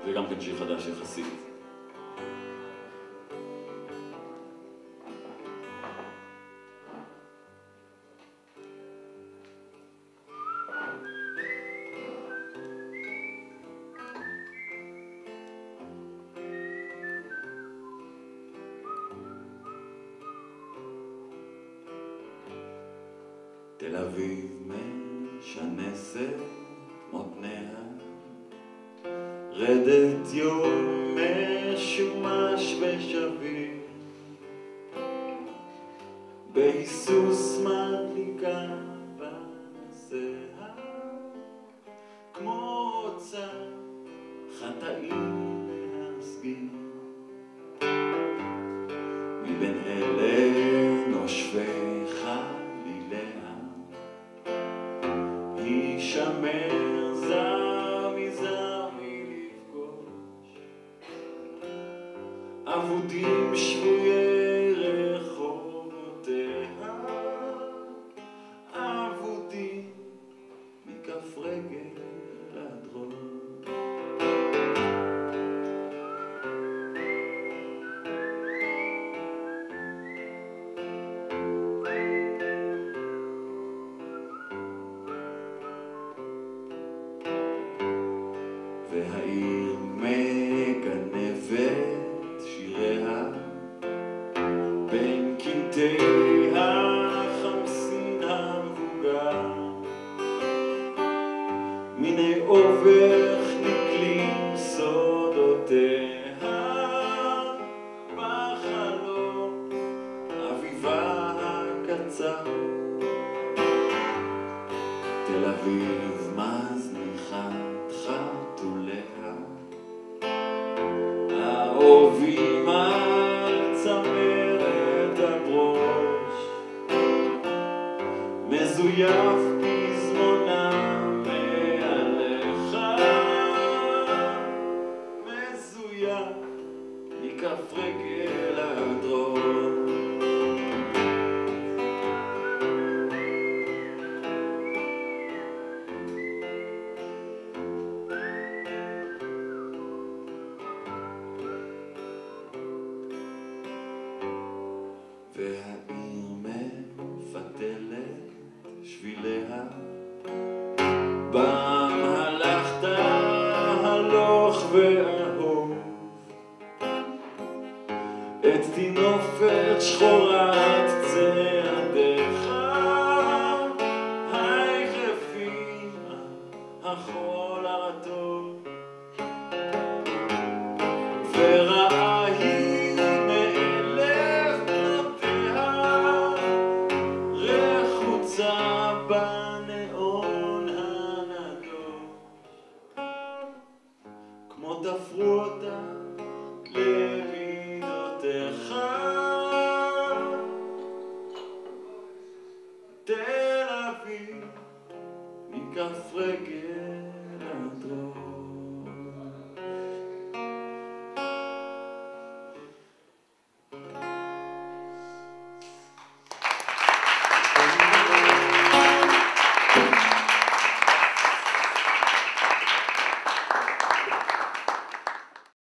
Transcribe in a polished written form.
זה גם כן שיר חדש יחסית. תל אביב משנסת מותניה, רדת יום משומש ושביר, בהיסוס מדליקה בשיער, כמו רוצה חטאים להסגיר, מבין אלה נושבי חליליה, הישמר זר מזר מלפגוש, אבודים שבויי רחובותיה, אבודים מכף רגל עד ראש. והעיר מגנבת שיריה בין קמטי החמסין המבוגר, מיני אובך נקלים סודותיה, בחלום אביבה הקצר. תל אביב מזניחת חתוליה, האהובים על צמרת הברוש, מזויף פזמונם מעליך, מזויף מכף רגל עד ראש. והעיר מפתלת שביליה, בם הלכת הלוך ואהוב, את תינופת שחורה